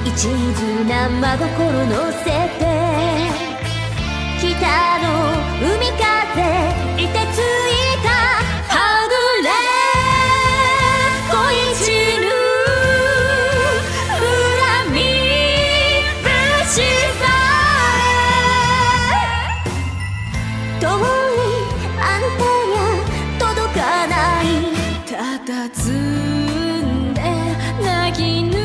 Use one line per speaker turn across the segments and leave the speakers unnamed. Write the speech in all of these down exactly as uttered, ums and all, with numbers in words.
一途な真心乗せて北の海風いてついたはぐれ恋散る恨み節さえ遠いあんたにゃ届かないたたずんで泣きぬ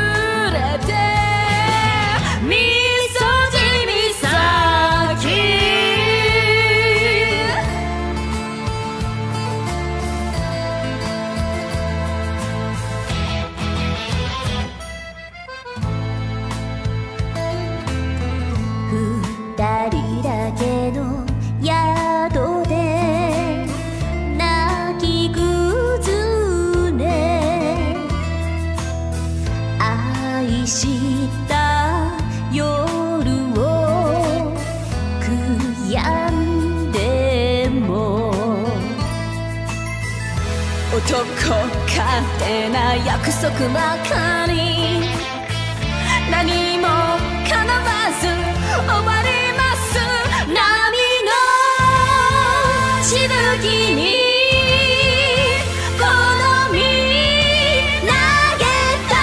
二人だけの宿で泣き崩れ愛した夜を悔やんでも男勝手な約束ばかり何も叶わず終わります波のしぶきに好み投げた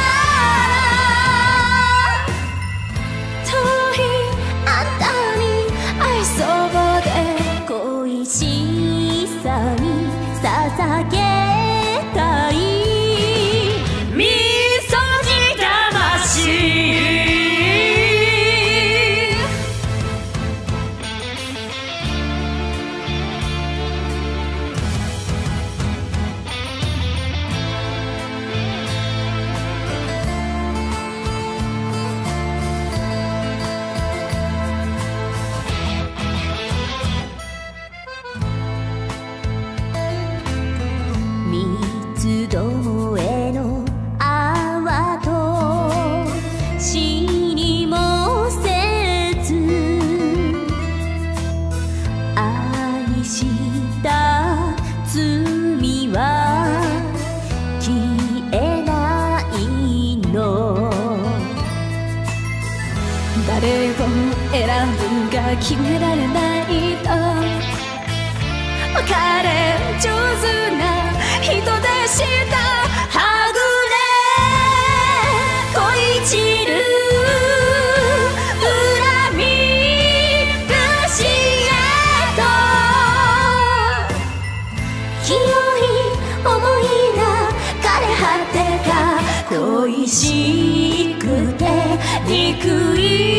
ら遠いあんたに愛そうで恋しさに捧げたいみそじ魂三つどへの泡と死にもせず愛した罪は消えないの誰を選ぶか決められないと別れ上手な人でしたはぐれ恋散る恨み節へと清い思いが枯れ果てた恋しくて憎い